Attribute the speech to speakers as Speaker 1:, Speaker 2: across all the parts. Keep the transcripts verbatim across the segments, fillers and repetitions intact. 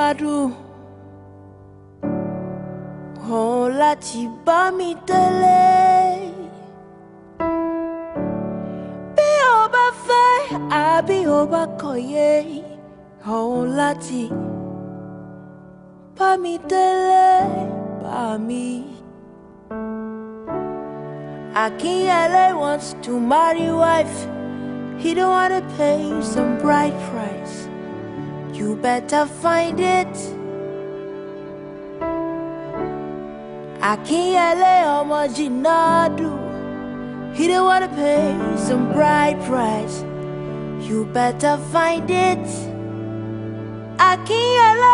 Speaker 1: gbádùn òun láti bá mi délé. Bí o bá fẹ́ àbí o bá kọ̀yé òun láti bá mi délé bá mi. Akinyele wants to marry wife. He don't wanna pay some bride price. You better find it. Akinyele ọmọ Jinadu. He don't wanna pay some bride price. You better find it. Akinyele,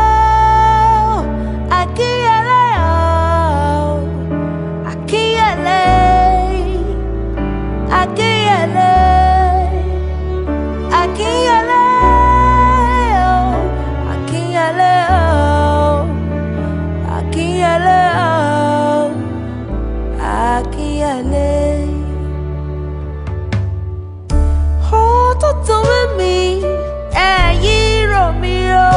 Speaker 1: Akinyele, Akinyele, Akinyele, Akinyele, Akinyele, Akinyele, Akinyele. Oh, toto with me, eh, yiro mi o.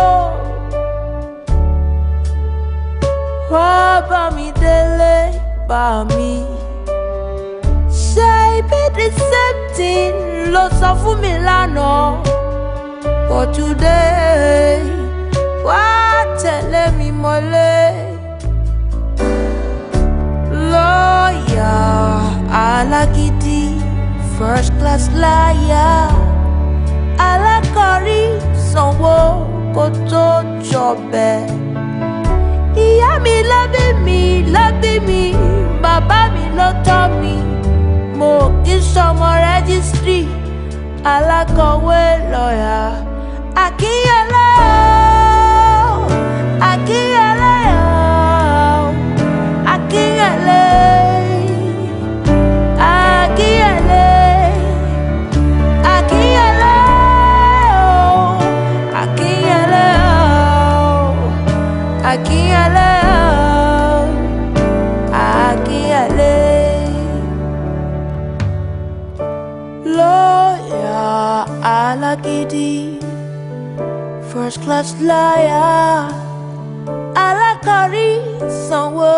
Speaker 1: Wá bá mi délé, bá mi. Say be the same thing, ló sọ fún mi lánàá. But today, wá tẹ̀lé mi mọ́lé. Lawyer, alágídí, first class liar. Alákọ̀rí sanwó kó tó jọbẹ̀. Ìyá mi ló bí mi, ló bí mi, bàbá mi ló tọ́ mi. Mo kì í ṣọmọ rẹ́gísítírì, alákọ̀wé lọ́yà. Akinyele, Akinyele, Akinyele, Akinyele, Akinyele, Akinyele, Akinyele, Akinyele. Lawyer, alágídí, first class liar, alákọ̀rí sanwó.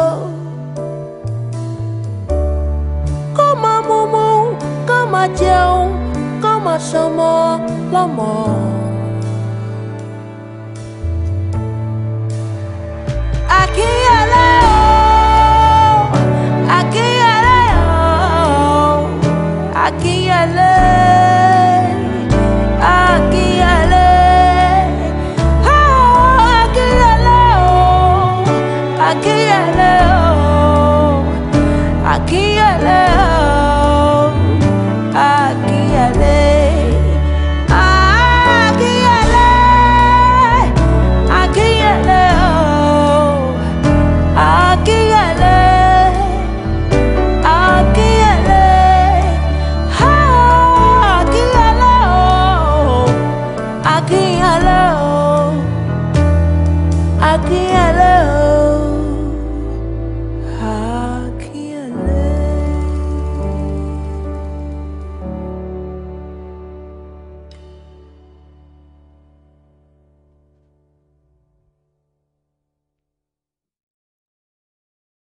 Speaker 1: Kó máa mumu, kó máa jẹun, kó máa ṣọmọ lọ́mọ. Akinyele o, Akinyele o, Akinyele, Akinyele, oh, Akinyele o, Akinyele o, Akinyele o, Akinyele, Akinyele, Akinyele o, Akinyele, Akinyele, ah, Akinyele o, Akinyele o, Akinyele.